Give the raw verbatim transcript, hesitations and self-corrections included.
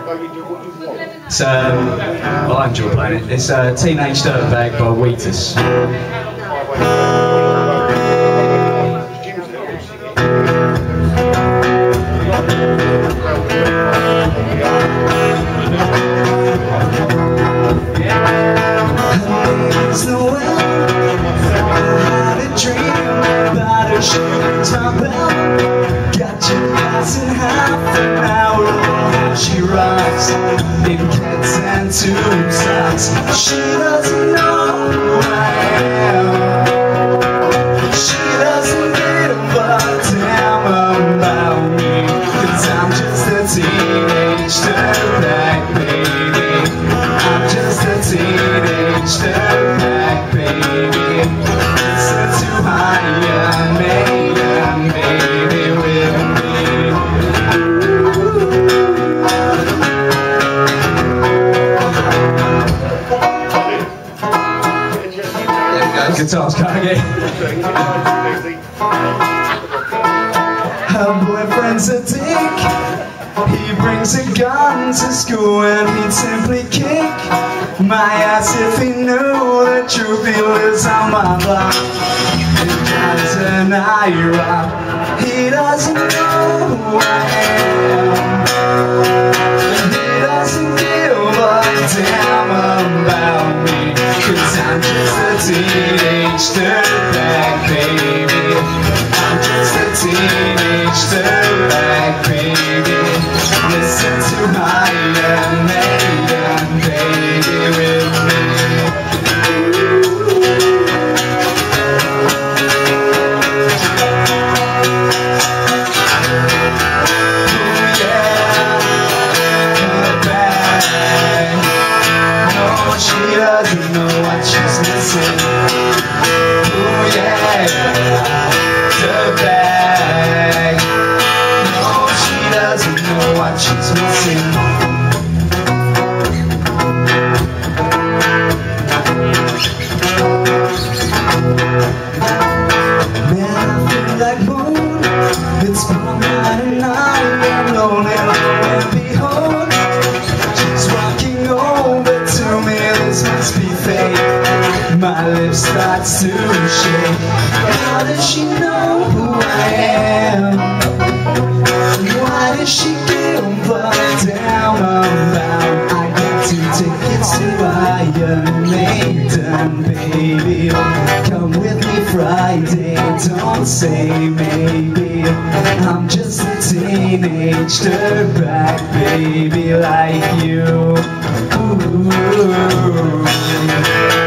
It's, um, well, I enjoy playing it. It's uh, Teenage Dirtbag by Wheatus. There's no way I had a dream about a shooting top bell. Got your glass in half an hour. How she rocks in cats and tube socks. She doesn't know who I am. She doesn't give a damn about me, 'cause I'm just a teenage dirtbag baby. I'm just a teenage dirtbag baby. Listen to higher man baby with me. Guitars can't get. Her boyfriend's a dick. He brings a gun to school and he'd simply kick my ass if he knew the truth. He lives on my block in Johnson, Iraq. He doesn't know who I am. He doesn't give a damn about me, 'cause I'm just a teenage dirtbag baby. I'm just a teenage dirtbag baby. Listen to my young man baby with me. Ooh yeah, dirtbag. No, she doesn't know what she's missing. Ooh yeah, dirtbag. No, she doesn't know what she's missing. Man, I feel like moon. It's fall night and I am lonely, lo and behold, she's walking over to me. This must be fate. My lips starts to shake. How does she know who I am? Why does she give a damn about? I got two tickets to Iron Maiden, baby. Come with me Friday, don't say maybe. I'm just a teenage dirtbag baby like you. Ooh.